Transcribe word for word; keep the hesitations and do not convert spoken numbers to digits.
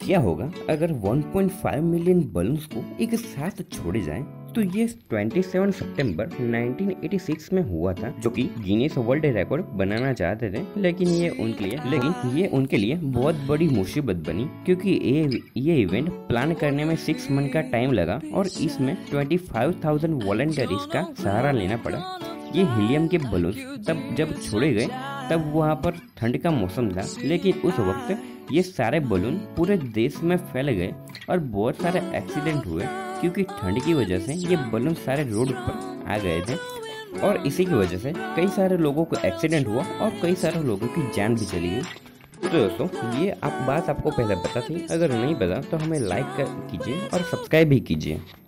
क्या होगा अगर one point five million balloons को एक साथ छोड़े जाएं? तो ये सत्ताईस सितंबर नाइनटीन एटी सिक्स में हुआ था, जो कि गिनीज वर्ल्ड रिकॉर्ड बनाना चाहते थे, लेकिन ये उनके लिए लेकिन ये उनके लिए बहुत बड़ी मुसीबत बनी, क्योंकि ये ये इवेंट प्लान करने में सिक्स मंथ का टाइम लगा और इसमें पच्चीस हज़ार वॉलंटियर्स का सहारा लेना पड़ा। ये हीलियम के बलून्स तब जब छोड़े गए तब वहाँ पर ठंड का मौसम था, लेकिन उस वक्त ये सारे बलून पूरे देश में फैल गए और बहुत सारे एक्सीडेंट हुए, क्योंकि ठंड की वजह से ये बलून सारे रोड पर आ गए थे और इसी की वजह से कई सारे लोगों को एक्सीडेंट हुआ और कई सारे लोगों की जान भी चली गई। तो दोस्तों, ये आप बात आपको पहले पता थी? अगर नहीं पता तो हमें लाइक कीजिए और सब्सक्राइब भी कीजिए।